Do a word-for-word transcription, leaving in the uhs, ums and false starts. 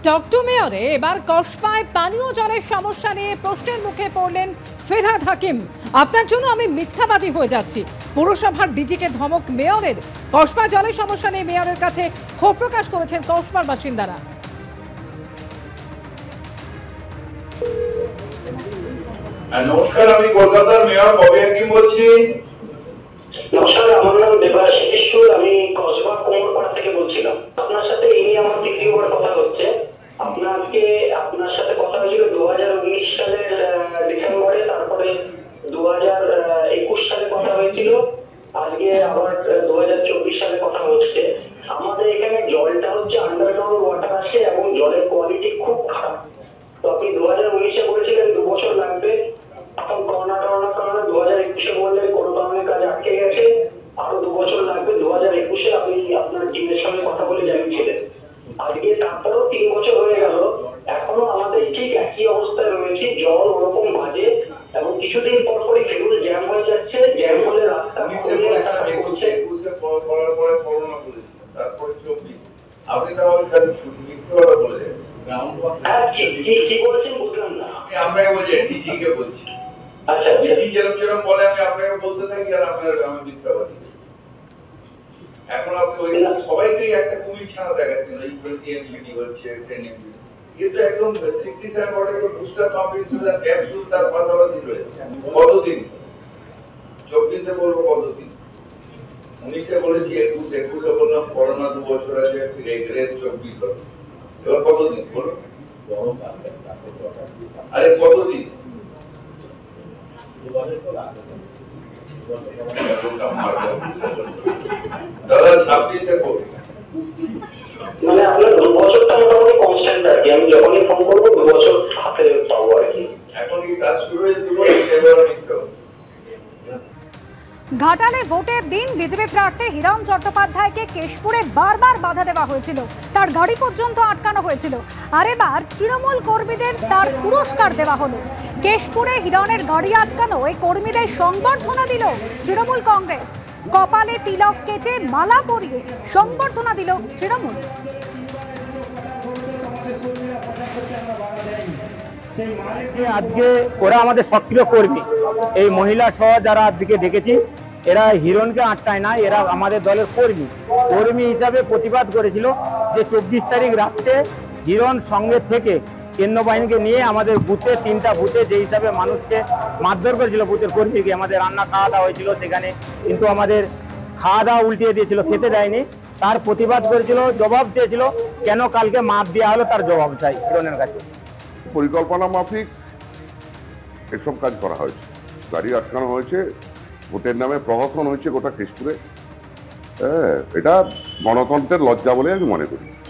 টকটু মেয়রে এবার কসবায় পানীয় জলের সমস্যা নিয়ে প্রশ্নের মুখে পড়লেন ফেরহাদ হাকিম। আপনার জন্য আমি মিথ্যাবাদী হয়ে যাচ্ছি। পুরসভার ডিজিকে ধমক মেয়রের। কসবা জলের সমস্যা নিয়ে মেয়রের কাছে ক্ষোভ প্রকাশ করেছেন কসবার বাসিন্দারা। নমস্কার, আমি কলকাতার মেয়র ববি হাকিম বলছি। নমস্কার, আমার নাম দেবাশিস কিশোর, আমি কসবা কোমরপাড়া থেকে বলছিলাম। আপনার সাথে এই নিয়ে আমার দ্বিতীয়বার কথা হচ্ছে। আপনাকে আপনার সাথে কথা হয়েছিল দু হাজার উনিশ সালের ডিসেম্বরে, তারপরে দু হাজার একুশ সালে কথা হয়েছিল, আজকে আবার দু হাজার চব্বিশ সালে কথা হচ্ছে। আমাদের এখানে জলটা হচ্ছে আন্ডারগ্রাউন্ড ওয়াটার আসে এবং জলের কোয়ালিটি খুব খারাপ। তো আপনি দু হাজার উনিশে বলেছিলেন দু বছর লাগবে, এখন করোনা করোনার কারণে দু হাজার একুশে বললেন কোনো কারণে কাজ আটকে গেছে, আরো দু বছর লাগবে। দু হাজার একুশে আপনি আপনার টিমের সঙ্গে কথা বলে জানিয়েছিলেন। আজকে তারপরেও তিন বছর হয়ে গেল, এখনো আমাদের ঠিক একই অবস্থায় রয়েছে। জল ওরকম বাজে এবং কিছুদিন পর পরই ফেরুল জ্যাম হয়ে যাচ্ছে। জ্যাম হলে রাস্তা একুশে একুশে করার পরে করোনা বলেছি, তারপরে চব্বিশ আপনি তাহলে মিথ্যে কথা বলে যাচ্ছেন। কি বলেছেন বুঝলাম না। আমি আপনাকে বলছি, ডিজি কে বলছি। আচ্ছা, ডিজি যেরকম যেরকম বলে আমি আপনাকে বলতে থাকি, আর আপনার আমি মিথ্যাবাদী। এখন আপনি ওই সবাইকেই একটা কুমির ছাড়া দেখাচ্ছেন, এই টোয়েন্টি এমবিডি হচ্ছে, টেন এমবিডি, কিন্তু একদম সিক্সটি সেভেন ওয়াটের বুস্টার পাম্পিং সুবিধা ক্যাপসুল তার পাশাপাশি রয়েছে। কতদিন? চব্বিশে বলবো কতদিন, উনিশে বলেছি, একুশ একুশে বললাম করোনা দু বছর আছে, রেগ্রেস চব্বিশ হবে। এবার কতদিন বলুন? আরে কতদিন? দাদা ছাব্বিশে বল, মানে আপনার দু বছরটা মোটামুটি কনস্ট্যান্ট আর কি। আমি যখনই ফোন করবো দু বছর হাতে পাবো আর কি। এখন কি কাজ শুরু হয়েছে? দু বছর এবার নিতে হবে। ঘাটালে ভোটের দিন বিজেপি প্রার্থী হিরণ চট্টোপাধ্যায়কে কেশপুরে বারবার বাধা দেওয়া হয়েছিল, তার গাড়ি পর্যন্ত আটকানো হয়েছিল। আর এবার তৃণমূল কর্মীদের তার পুরস্কার দেওয়া হলো। কেশপুরে হিরণের গাড়ি আটকানো এই কর্মীদের সংবর্ধনা দিল তৃণমূল কংগ্রেস। কপালে তিলক কেটে মালা পরিয়ে সংবর্ধনা দিল তৃণমূল। আজকে ওরা আমাদের সক্রিয় কর্মী, এই মহিলা সহ যারা আজকে ডেকেছি, এরা হিরণকে আটকায় না, এরা আমাদের দলের কর্মী কর্মী হিসাবে প্রতিবাদ করেছিল যে চব্বিশ তারিখ রাত্রে হিরণ সঙ্গে থেকে কেন্দ্র বাহিনীকে নিয়ে আমাদের বুথে, তিনটা বুথে যে হিসাবে মানুষকে মারধর করেছিল, বুথের কর্মীকে আমাদের রান্না খাওয়া দাওয়া হয়েছিল সেখানে, কিন্তু আমাদের খাওয়া দাওয়া উল্টিয়ে দিয়েছিল, খেতে দেয়নি, তার প্রতিবাদ করেছিল, জবাব চেয়েছিল। কেন কালকে মাপ দেওয়া হলো তার জবাব চাই হিরণের কাছে। পরিকল্পনা মাফিক এসব কাজ করা হয়েছে, গাড়ি আটকানো হয়েছে, ভোটের নামে প্রহসন হয়েছে গোটা কেশপুরে। হ্যাঁ, এটা গণতন্ত্রের লজ্জা বলে আমি মনে করি।